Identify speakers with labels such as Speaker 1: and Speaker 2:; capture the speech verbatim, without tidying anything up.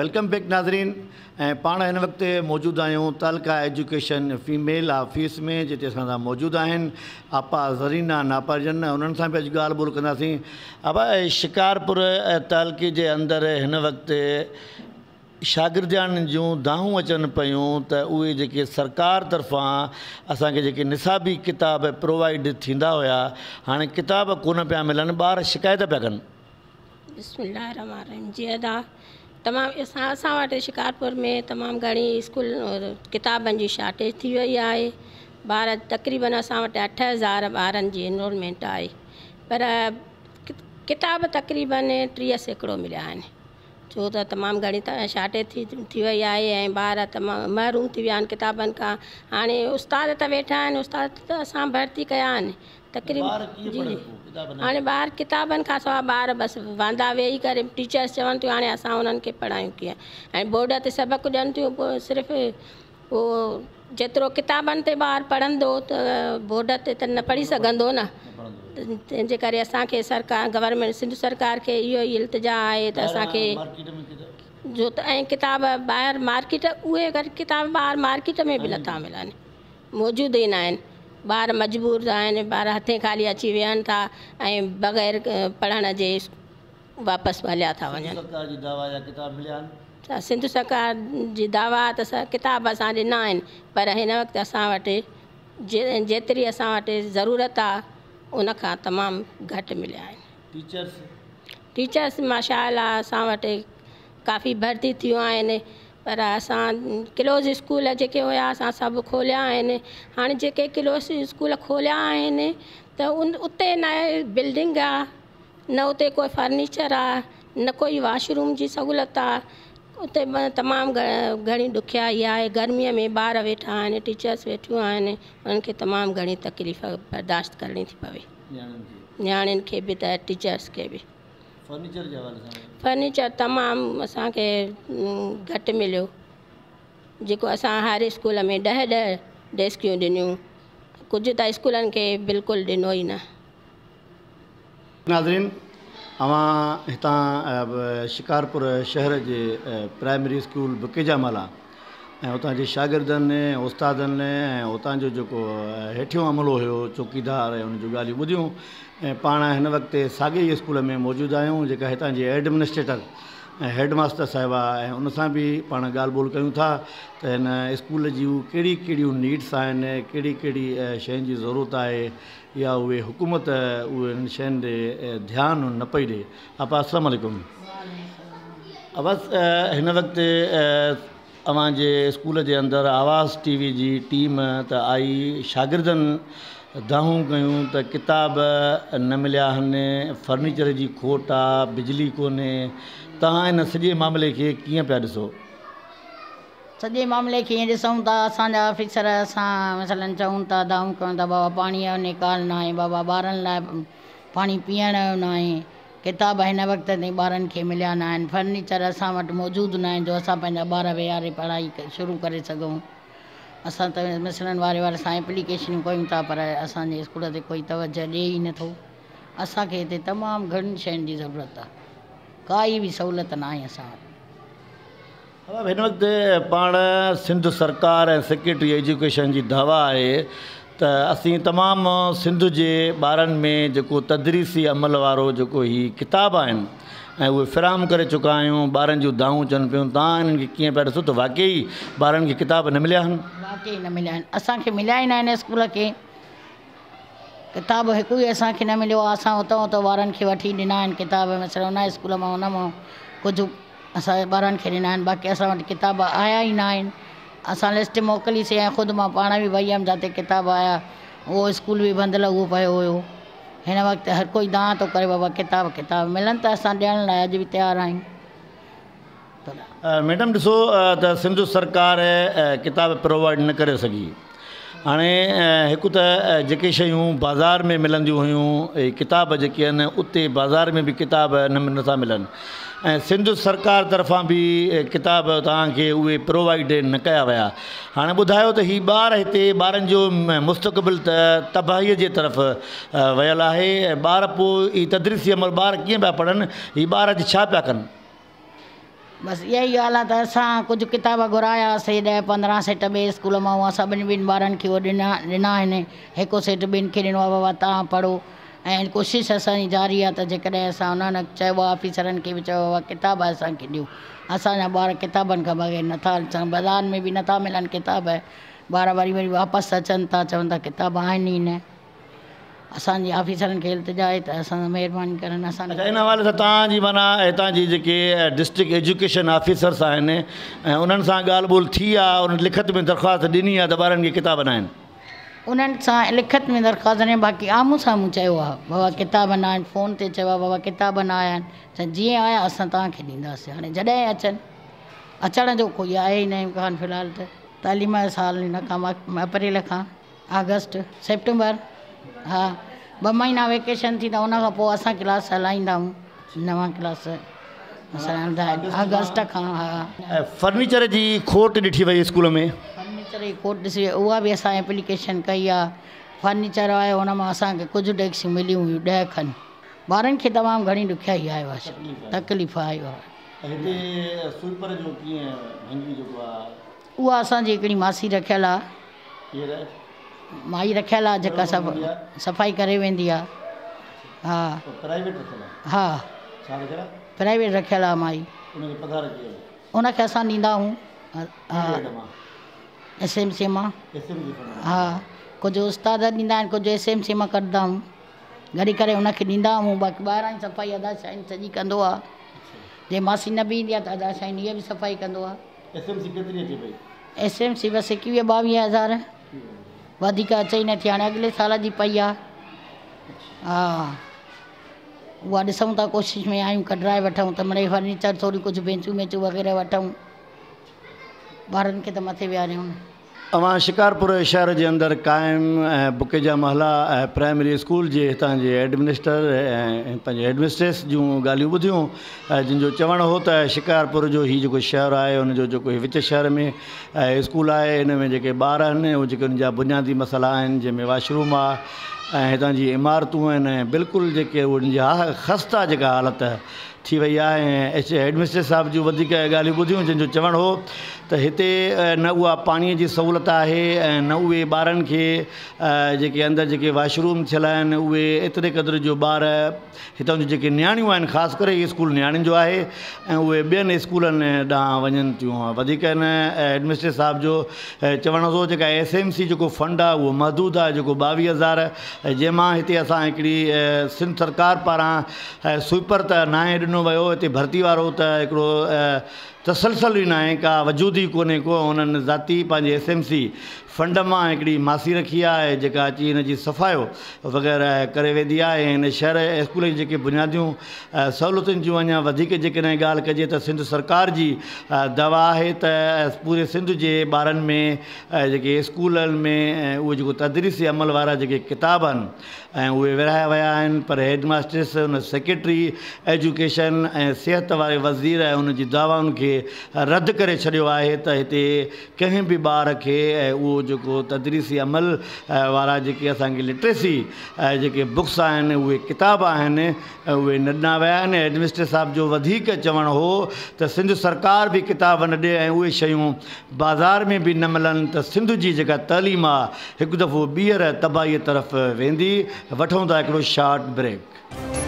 Speaker 1: Welcome back नाज़रीन। ऐं पाण हिन वक़्तु मौजूदु आहियूं तालका एजुकेशन फीमेल ऑफिस में, जिते असां सां मौजूदु आहिनि आपा ज़रीना नापाजन। उन्हनि सां बि अॼु ॻाल्हि ॿोल कंदासीं। आपा, शिकारपुर तालके जे अंदरि हिन वक़्तु शागिर्दनि जूं दाहूं अचनि पियूं त उहे जेके सरकार तरफ़ां असांखे जेके निसाबी किताब प्रोवाइड थींदा हुया, हाणे किताब कोन पिया मिलनि, ॿार शिकायत पिया कनि।
Speaker 2: बिस्मिल्लाहिर्रहमानिर्रहीम। जी अदा तमामु असां असां वटि शिकारपुर में तमामु घणी स्कूल और किताबनि जी शार्टेज थी वई आहे। ॿार तक़रीबन असां वटि अठ हज़ार ॿारनि जी इनरोलमेंट आहे, पर किताब तक़रीबन टीह सैकड़ो मिलिया आहिनि, छो त तमामु घणी त शार्टेज थी थी वई आहे ऐं ॿार तमामु महरूम थी विया आहिनि किताबनि खां। हाणे उस्ताद त वेठा आहिनि, उस्ताद त असां भर्ती कया आहिनि तक़रीबन। जी हाणे ॿार किताबनि खां सवाइ ॿार बसि वांदा वेही करे टीचर्स चवनि थियूं हाणे असां उन्हनि खे पढ़ायूं कीअं। ऐं बोर्ड ते सबक़ु ॾियनि थियूं, पोइ सिर्फ़ु उहो जेतिरो किताबनि ते ॿारु पढ़ंदो त बोर्ड ते त न पढ़ी सघंदो न। तंहिंजे करे असांखे सरकार गवर्नमेंट सिंध सरकार खे इहो ई इल्तिजा आहे त असांखे जो त ऐं किताब ॿाहिरि मार्केट उहे अगरि किताब ॿाहिरि मार्केट में बि नथा मिलनि, मौजूदु ई न आहिनि। ॿार मजबूर आहिनि, ॿार हथे खाली अची विहनि था ऐं बग़ैर पढ़ण जे वापसि हलिया था वञनि। सिंध सरकार जी दावा त किताब असां ॾिना आहिनि, पर हिन वक़्तु असां वटि जे जेतिरी असां वटि ज़रूरत आहे उनखां तमामु घटि मिलिया आहिनि।
Speaker 1: टीचर्स
Speaker 2: टीचर्स माशाअल्लाह असां वटि काफ़ी भर्ती थियूं आहिनि, पर असां क्लोज़ स्कूल जेके हुया असां सभु खोलिया आहिनि। हाणे जेके क्लोज़ स्कूल खोलिया आहिनि त उन उते न बिल्डिंग आहे, न उते कोई फर्नीचर आहे, न कोई वॉशरूम जी सहूलियत आहे। उते तमामु घणी ॾुखियाई आहे। गर्मीअ में ॿार वेठा आहिनि, टीचर्स वेठियूं आहिनि, उन्हनि खे तमामु घणी तकलीफ़ बर्दाश्त करणी थी पवे, नियाणियुनि खे बि त टीचर्स खे बि।
Speaker 1: फर्नीचर जे हवाले सां
Speaker 2: फर्नीचर तमामु असांखे घटि मिलियो, जेको असां हर स्कूल में ॾह ॾह डेस्कियूं ॾिनियूं, कुझु त स्कूलनि खे बिल्कुलु ॾिनो ई न।
Speaker 1: नाज़रीन, अवां हितां शिकारपुर शहर जे प्राइमरी स्कूल बुकेजामाला ऐं उतां जे शागिर्दनि उस्तादनि ऐं उतां जो जेको हेठियों अमलो हुयो चौकीदार ऐं उन जूं ॻाल्हियूं ॿुधियूं। ऐं पाण हिन वक़्तु साॻे ई स्कूल में मौजूदु आहियूं, जेका हितां जी एडमिनिस्ट्रेटर ऐं हेडमास्टर साहिबा ऐं उन सां बि पाण ॻाल्हि ॿोल कयूं था त हिन स्कूल जूं कहिड़ी कहिड़ियूं नीड्स आहिनि, कहिड़ी कहिड़ी शयुनि जी ज़रूरत आहे, या उहे हुकूमत उहे शयुनि ते ध्यानु न पई ॾिए। आपा अस्सलाम वालेकुम। बसि हिन वक़्तु अव्हां जे स्कूल जे अंदरि आवाज़ टीवी जी टीम त आई, शागिर्दनि दाहूं कयूं त किताब न मिलिया आहिनि, फर्नीचर जी खोट आहे, बिजली कोन्हे। तव्हां इन सॼे मामले खे कीअं पिया ॾिसो?
Speaker 3: सॼे मामले खे ईअं ॾिसूं था, असांजा ऑफिसर असां मसलन चऊं था, दाहूं कयूं था, बाबा पाणीअ जो निकाल न आहे, बाबा ॿारनि लाइ पाणी पीअण जो न आहे, किताब हिन वक़्त ताईं ॿारनि खे मिलिया न आहिनि, फर्नीचर असां वटि मौजूदु न आहिनि जो असां पंहिंजा ॿार वेहारे पढ़ाई शुरू करे सघूं। असां त मिसलनि वारे वारे सां एप्लीकेशन कयूं था, पर असांजे स्कूल ते कोई तवजह ॾिए ई नथो। असांखे हिते तमामु घणियुनि शयुनि जी ज़रूरत आहे, काई बि सहूलियत न आहे असां वटि।
Speaker 1: हिन वक़्तु पाण सिंध सरकार ऐं सेक्रेटरी एजुकेशन जी दावा आहे त असीं तमामु सिंध जे ॿारनि में जेको तदरीसी अमल वारो जेको ही किताब आहिनि ऐं उहे फ़राहम करे चुका आहियूं। ॿारनि जूं दाहूं अचनि पियूं, तव्हां हिननि खे कीअं पिया ॾिसो त वाक़ई ॿारनि खे किताब न मिलिया आहिनि?
Speaker 3: वाक़ई न मिलिया आहिनि, असांखे मिलिया ई न आहिनि। स्कूल खे किताब हिकु ई असांखे न मिलियो आहे। असां हुतां हुतां ॿारनि खे वठी ॾिना आहिनि किताब, मसइलो हुन स्कूल मां हुन मां कुझु असांजे ॿारनि खे ॾिना आहिनि, बाक़ी असां वटि किताब आया ई न आहिनि। असां लिस्ट मोकिलीसीं ऐं ख़ुदि मां पाण बि वई हुअमि जिते किताब आया, उहो स्कूल बि बंदि लॻो पियो हुयो। हिन वक़्तु हर कोई दांह थो करे, बाबा किताब किताब मिलनि त असां ॾियण लाइ अॼु बि तयारु आहियूं।
Speaker 1: मैडम ॾिसो त सिंध सरकार किताब प्रोवाइड न करे सघी। हाणे हिकु त जेके शयूं बाज़ार में मिलंदियूं हुयूं, किताब जेके आहिनि उते बाज़ार में बि किताब न नथा मिलनि, ऐं सिंध सरकार तरफ़ां बि किताब तव्हांखे उहे प्रोवाइड न कया विया। हाणे ॿुधायो त ही ॿार हिते ॿारनि जो मुस्तक़बिल त तबाहीअ जे तरफ़ वियल आहे। ॿार पोइ ही तदरीसी अमल ॿार कीअं पिया पढ़नि, ही ॿार अॼु छा पिया कनि?
Speaker 3: बसि इहा ई ॻाल्हि आहे त असां कुझु किताब घुरायासीं ॾह पंद्रहं सेट ॿिए स्कूल मां उहा सभिनी ॿिनि ॿारनि खे उहो ॾिना ॾिना आहिनि हिकु सेट ॿिनि खे ॾिनो आहे बाबा तव्हां पढ़ो ऐं कोशिशि असांजी जारी आहे त जेकॾहिं असां उन्हनि चयो आहे ऑफिसरनि खे बि चयो आहे किताब असांखे ॾियो असांजा ॿार किताबनि खां बग़ैर नथा अचनि बाज़ारि में बि नथा मिलनि किताब ॿार वरी वरी वापसि अचनि था चवनि था किताब आहिनि ई न असांजी ऑफिसरनि खे इल्तिजा आहे त असां महिरबानी करनि असां
Speaker 1: अच्छा इन हवाले सां तव्हांजी माना हितां जी जेके डिस्ट्रिक्ट एजुकेशन ऑफिसर्स आहिनि ऐं उन्हनि सां ॻाल्हि ॿोल थी आहे उन्हनि लिखत में दरख़्वास्त ॾिनी आहे त ॿारनि खे किताब न आहिनि
Speaker 3: उन्हनि सां लिखत में दरख़्वास्त ॾिनी बाक़ी आम्हूं साम्हूं चयो आहे बाबा किताब न आहिनि फ़ोन ते चयो आहे बाबा किताब न आया आहिनि त जीअं आया असां तव्हांखे ॾींदासीं हाणे जॾहिं अचनि अचण जो कोई आहे ई न इम्कान फ़िलहाल त तालीम जो साल हिन खां अप्रैल खां अगस्त सेप्टेंबर हा ॿ महीना वेकेशन थी त उन खां पोइ असां क्लास हलाईंदा आहियूं नवां क्लास असां अगस्त खां हा
Speaker 1: फर्नीचर जी खोट ॾिठी वई स्कूल में
Speaker 3: फर्नीचर जी खोट ॾिसी उहा बि असां एप्लीकेशन कई आहे फर्नीचर आहे हुन मां असांखे कुझु टैक्सियूं मिलियूं हुयूं ॾह खनि ॿारनि खे तमामु घणी ॾुखियाई आयो आहे तकलीफ़ आयो आहे उहा असांजी हिकिड़ी मासी रखियल आहे माई रखियल आहे जेका सभु सफ़ाई करे वेंदी आहे हा हा प्राइवेट रखियल आहे माई उनखे असां ॾींदा आहियूं हा एस एम सी मां हा कुझु उस्ताद ॾींदा आहिनि कुझु एस एम सी मां कढंदा आहियूं गॾी करे उनखे ॾींदा आहियूं बाक़ी ॿाहिरां जी सफ़ाई अदा शाइन सॼी कंदो आहे जे मासी न बि ईंदी आहे त अदा शाइन इहा बि सफ़ाई कंदो आहे एस एम सी केतिरी अचे पई एस एम सी बसि एकवीह ॿावीह हज़ार वधीक अचे ई नथी हाणे अॻिले साल जी पई आहे हा उहा ॾिसूं था कोशिशि में आहियूं कढाए वठूं त मिड़ई फर्नीचर थोरी कुझु बेंचूं वेंचूं वग़ैरह वठूं ॿारनि खे त मथे विहारियूं
Speaker 1: अवां शिकारपुर शहर जे अंदरि क़ाइमु ऐं बुकेजा महला ऐं प्राइमरी स्कूल जे हितां जे एडमिनिस्टर ऐं पंहिंजे एडमिनिस्ट्रेस जूं ॻाल्हियूं ॿुधियूं जिन जो चवणु हो त शिकारपुर जो हीउ जेको शहरु आहे हुनजो जेको विच शहर में स्कूल आहे हिन में जेके ॿार आहिनि उहे जेके हुन जा बुनियादी मसइला आहिनि जंहिंमें वॉशरूम आहे ऐं हितां जी इमारतूं आहिनि बिल्कुलु जेके उन जी ख़स्ता जेका हालत थी वई आहे ऐं एच एडमिनिस्ट्रेटर साहिब जूं वधीक ॻाल्हियूं ॿुधियूं जिन जो चवणु हो त हिते न उहा पाणीअ जी सहूलियत आहे ऐं न उहे ॿारनि खे जेके अंदरि जेके वॉशरूम थियल आहिनि उहे एतिरे क़दुरु जो ॿार हितां जूं जेके नियाणियूं आहिनि ख़ासि करे हीउ स्कूल नियाणियुनि जो आहे ऐं उहे ॿियनि स्कूलनि ॾांहुं वञनि थियूं वधीक हिन एडमिनिस्ट्रेटर साहिब जो चवणु हो जेका एस एम सी जेको फंड आहे उहो महदूदु आहे जेको ॿावीह हज़ार जंहिंमां हिते असां हिकिड़ी सिंध सरकार पारां स्वीपर त नाहे ॾिनो वियो हिते भर्ती वारो त हिकिड़ो तसलसल ई न आहे का वजूद ई कोन्हे को हुननि ज़ाती पंहिंजे एस एम सी फंड मां हिकिड़ी मासी रखी आहे जेका अची हिन जी सफ़ायो वग़ैरह करे वेंदी आहे हिन शहर स्कूल जी जेके बुनियादियूं सहूलियतुनि जूं अञा वधीक जेकॾहिं ॻाल्हि कजे त सिंध सरकार जी दवा आहे त पूरे सिंध जे ॿारनि में जेके स्कूलनि में उहे जेको तदरीसी अमल वारा जेके किताब आहिनि ऐं उहे विरहाया विया आहिनि पर हेडमास्टर्स हुन सेक्रेटरी एजुकेशन ऐं सिहत वारे वज़ीर ऐं उन जी दवाउनि खे रद्द करे छॾियो आहे त हिते कंहिं बि ॿार खे उहो जेको तदरीसी अमल वारा जेके असांखे लिटरेसी जेके बुक्स आहिनि उहे किताब आहिनि उहे न ॾिना विया आहिनि एडमिनिस्ट्रेटर साहिब जो वधीक चवणु हो त सिंध सरकार बि किताब न ॾिए ऐं उहे शयूं बाज़ार में बि न मिलनि त सिंध जी जेका तइलीम आहे हिकु दफ़ो ॿीहर तबाहीअ तरफ़ वेंदी वठूं था हिकिड़ो शॉर्ट ब्रेक।